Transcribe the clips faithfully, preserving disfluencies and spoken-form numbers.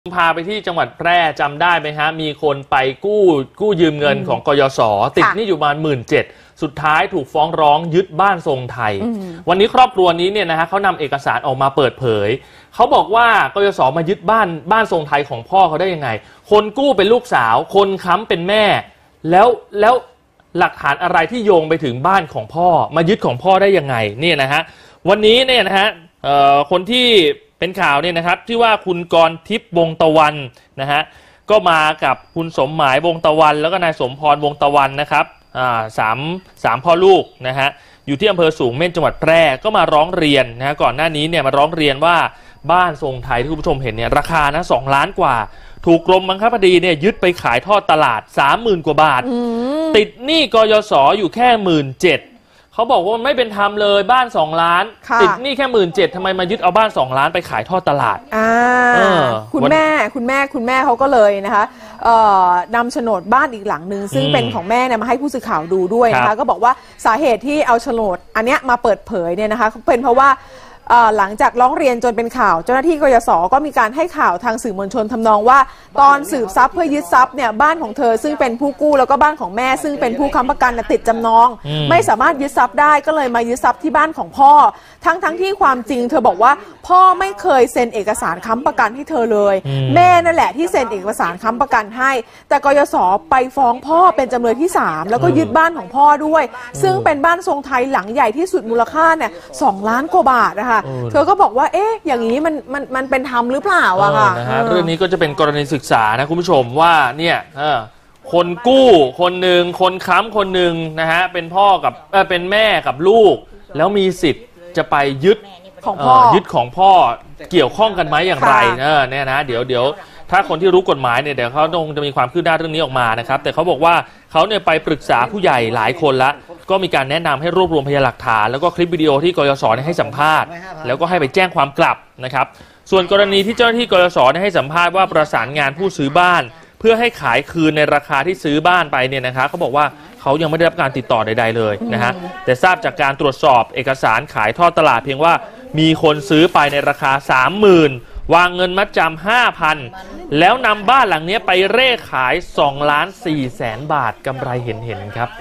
พาไปที่จังหวัดแพร่จำได้ไหมฮะมีคนไปกู้กู้ยืมเงินของกยศติดหนี้อยู่ประมาณหมื่นเจ็ดสุดท้ายถูกฟ้องร้องยึดบ้านทรงไทยวันนี้ครอบครัวนี้เนี่ยนะฮะเขานำเอกสารออกมาเปิดเผยเขาบอกว่ากยศมายึดบ้านบ้านทรงไทยของพ่อเขาได้ยังไงคนกู้เป็นลูกสาวคนค้ำเป็นแม่แล้วแล้วหลักฐานอะไรที่โยงไปถึงบ้านของพ่อมายึดของพ่อได้ยังไงเนี่ยนะฮะวันนี้เนี่ยนะฮะคนที่เป็นข่าวเนี่ยนะครับที่ว่าคุณกรทิพย์วงตะวันนะฮะก็มากับคุณสมหมายวงตะวันแล้วก็นายสมพรวงตะวันนะครับอ่าสามสามพ่อลูกนะฮะอยู่ที่อำเภอสูงเม่นจังหวัดแพร่ก็มาร้องเรียนนะฮะก่อนหน้านี้เนี่ยมาร้องเรียนว่าบ้านทรงไทยที่คุณผู้ชมเห็นเนี่ยราคานะสองล้านกว่าถูกกรมบังคับคดีเนี่ยยึดไปขายทอดตลาด สามหมื่น กว่าบาทติดหนี้กยศอยู่แค่ หนึ่งหมื่นเจ็ดพันเขาบอกว่าไม่เป็นธรรมเลยบ้านสองล้านติดหนี้แค่ หนึ่งหมื่นเจ็ดพัน ทำไมมายึดเอาบ้านสองล้านไปขายทอดตลาดอ่าคุณแม่คุณแม่คุณแม่เขาก็เลยนะคะนำโฉนดบ้านอีกหลังหนึ่งซึ่งเป็นของแม่เนี่ยมาให้ผู้สื่อข่าวดูด้วยนะคะก็บอกว่าสาเหตุที่เอาโฉนดอันเนี้ยมาเปิดเผยเนี่ยนะคะเป็นเพราะว่าหลังจากร้องเรียนจนเป็นข่าวเจ้าหน้าที่กยศก็มีการให้ข่าวทางสื่อมวลชนทำนองว่าตอนสืบทรัพย์เพื่อยึดทรัพย์เนี่ยบ้านของเธอซึ่งเป็นผู้กู้แล้วก็บ้านของแม่ซึ่งเป็นผู้ค้ำประกันติดจำนองไม่สามารถยึดทรัพย์ได้ก็เลยมายึดทรัพย์ที่บ้านของพ่อทั้งทั้งที่ความจริงเธอบอกว่าพ่อไม่เคยเซ็นเอกสารค้ำประกันให้เธอเลยแม่นั่นแหละที่เซ็นเอกสารค้ำประกันให้แต่กยศไปฟ้องพ่อเป็นจำเลยที่สามแล้วก็ยึดบ้านของพ่อด้วยซึ่งเป็นบ้านทรงไทยหลังใหญ่ที่สุดมูลค่าเนี่ยสองล้านกว่าบาทนะคะเธอก็บอกว่าเอ๊ะอย่างนี้มันมันมันเป็นธรรมหรือเปล่าอะค่ะนะฮะเรื่องนี้ก็จะเป็นกรณีศึกษานะคุณผู้ชมว่าเนี่ยคนกู้คนหนึ่งคนค้ำคนหนึ่งนะฮะเป็นพ่อกับเออเป็นแม่กับลูกแล้วมีสิทธิ์จะไปยึดของพ่อยึดของพ่อเกี่ยวข้องกันไหมอย่างไรเออเนี่ยนะเดี๋ยวเดี๋ยวถ้าคนที่รู้กฎหมายเนี่ยเดี๋ยวเขาคงจะมีความคืบหน้าเรื่องนี้ออกมานะครับแต่เขาบอกว่าเขาเนี่ยไปปรึกษาผู้ใหญ่หลายคนละก็มีการแนะนำให้รวบรวมพยานหลักฐานแล้วก็คลิปวิดีโอที่กยศให้สัมภาษณ์แล้วก็ให้ไปแจ้งความกลับนะครับส่วนกรณีที่เจ้าหน้าที่กยศให้สัมภาษณ์ว่าประสานงานผู้ซื้อบ้านเพื่อให้ขายคืนในราคาที่ซื้อบ้านไปเนี่ยนะครับเขาบอกว่าเขายังไม่ได้รับการติดต่อใดๆเลยนะฮะแต่ทราบจากการตรวจสอบเอกสารขายทอดตลาดเพียงว่ามีคนซื้อไปในราคา สามหมื่นวางเงินมัดจำ ห้าพัน แล้วนำบ้านหลังนี้ไปเร่ขายสองล้านสี่แสนบาทกำไรเห็นๆครับ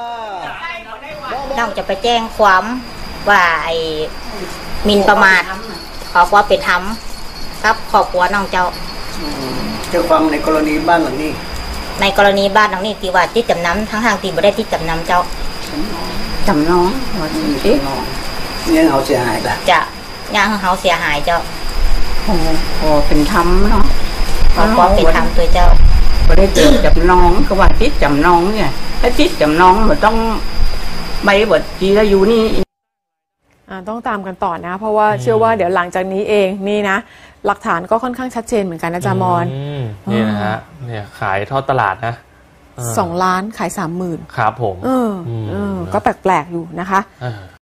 น้องจะไปแจ้งความว่าไอ้มินประมาทขอความเป็นธรรมครับขอบคุณน้องเจ้าเจ้าความในกรณีบ้านหลังนี้ในกรณีบ้านหลังนี้ที่ว่าที่จำนำทั้งทางที่ไม่ได้ที่จำนำเจ้าจำน้องเอ๊ะยังเขาเสียหายละจะยังเขาเสียหายเจ้าโอ้โหเป็นธรรมเนาะขอความเป็นธรรมตัวเจ้าไม่ได้ติดจำน้องก็ว่าติดจำน้องเนี่ยถ้าติดจำน้องมันต้องใบบทจีรายุนี่ต้องตามกันต่อนะเพราะว่าเชื่อว่าเดี๋ยวหลังจากนี้เองนี่นะหลักฐานก็ค่อนข้างชัดเจนเหมือนกันนะจามอนนี่นะฮะเนี่ยขายทอดตลาดนะสองล้านขายสามหมื่นครับผมเออก็แปลกๆอยู่นะคะ